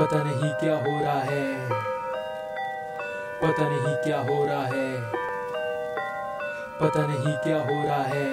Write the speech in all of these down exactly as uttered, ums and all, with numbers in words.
पता नहीं क्या हो रहा है, पता नहीं क्या हो रहा है, पता नहीं क्या हो रहा है,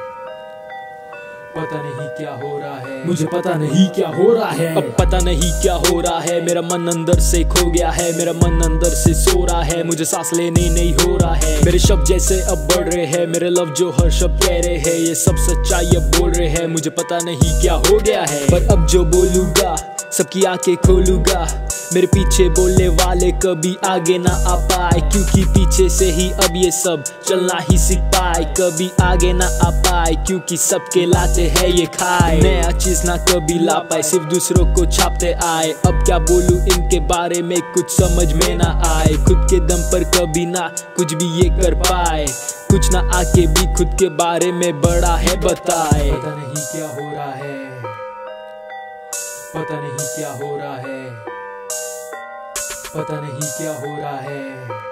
पता नहीं क्या हो रहा है, मुझे पता नहीं क्या हो रहा है। अब पता नहीं क्या हो रहा है, मेरा मन अंदर से खो गया है, मेरा मन अंदर से सो रहा है, मुझे सांस लेने नहीं हो रहा है। मेरे शब्द जैसे अब बढ़ रहे हैं, मेरे लव जो हर शब्द कह रहे हैं, ये सब सच्चाई अब बोल रहे हैं, मुझे पता नहीं क्या हो गया है। पर अब जो बोलूंगा सबकी आंखें खोलूंगा, मेरे पीछे बोलने वाले कभी आगे ना आ पाए, क्योंकि पीछे से ही अब ये सब चलना ही सीख पाए। कभी आगे ना आ पाए क्योंकि सबके लाते हैं ये खाए, नया चीज ना कभी ला पाए, सिर्फ दूसरों को छापते आए। अब क्या बोलूं इनके बारे में, कुछ समझ में ना आए, खुद के दम पर कभी ना कुछ भी ये कर पाए, कुछ ना आके भी खुद के बारे में बड़ा है बताए। पता नहीं क्या हो रहा है, पता नहीं क्या हो रहा है, पता नहीं क्या हो रहा है,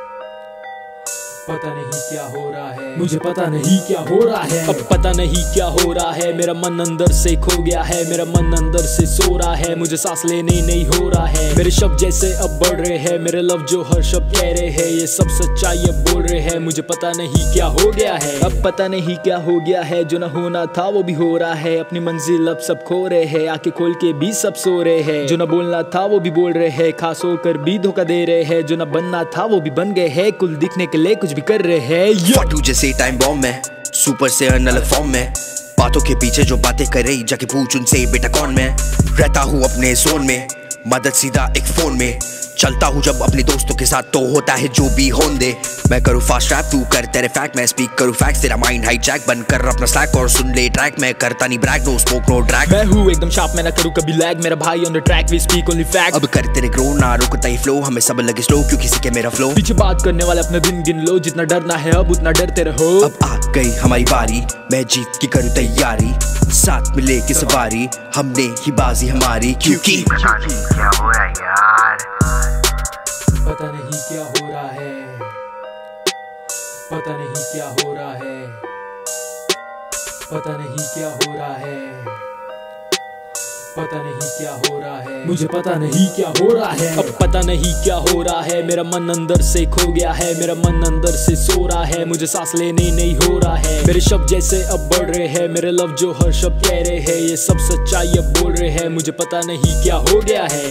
पता नहीं क्या हो रहा है, मुझे पता नहीं क्या हो रहा है। अब पता नहीं क्या हो रहा है, मेरा मन अंदर से खो गया है, मेरा मन अंदर से सो रहा है, मुझे सांस लेने नहीं हो रहा है। मेरे शब्द जैसे अब बढ़ रहे हैं, मेरे लव जो हर शब्द कह रहे हैं, ये सब सच्चाई अब बोल रहे हैं, मुझे पता नहीं क्या हो गया है। अब पता नहीं क्या हो गया है, जो ना होना था वो भी हो रहा है, अपनी मंजिल अब सब खो रहे हैं, आंखें खोल के भी सब सो रहे हैं, जो ना बोलना था वो भी बोल रहे हैं, खास होकर भी धोखा दे रहे हैं, जो ना बनना था वो भी बन गए हैं, कुल दिखने के लिए कुछ कर रहे हैं। फाटू जैसे टाइम बॉम्ब में, सुपर से अलग फॉर्म में, बातों के पीछे जो बातें करे जाके पूछ उनसे बेटा कौन मैं। रहता हूँ अपने जोन में, मदद सीधा एक फोन में, चलता हूँ जब अपने दोस्तों के साथ तो होता है जो भी होन दे। मैं करूँ फास्ट रैप तू कर तेरे फैक्ट, मैं स्पीक करूँ फैक्ट्स, तेरा माइंड हाईजैक बन कर अपना स्लैक और सुन ले ट्रैक। मैं करता नहीं brag, no smoke no drag, मैं हूँ एकदम शार्प, मैं ना करूँ कभी लैग, मेरा भाई on the track we speak only fact. अब कर तेरे ग्रो ना रुकता ही फ्लो, हमें सब लगे स्लो क्योंकि सीखे मेरा फ्लो। पीछे बात करने वाले अपने दिन गिन लो, जितना डरना है अब उतना डरते रहो। अब आ गई हमारी बारी, मैं जीत की करूँ तैयारी, साथ मिले की सवारी, हमने ही बाजी हमारी, क्योंकि पता नहीं क्या हो रहा है यार, पता नहीं क्या हो रहा है, पता नहीं क्या हो रहा है, पता नहीं क्या हो रहा है, पता नहीं क्या हो रहा है, मुझे पता नहीं क्या हो रहा है। अब पता नहीं क्या हो रहा है, मेरा मन अंदर से खो गया है, मेरा मन अंदर से सो रहा है, मुझे सांस लेने नहीं हो रहा है। मेरे शब्द जैसे अब बढ़ रहे हैं, मेरे लव जो हर शब्द कह रहे हैं, ये सब सच्चाई अब बोल रहे हैं, मुझे पता नहीं क्या हो गया है।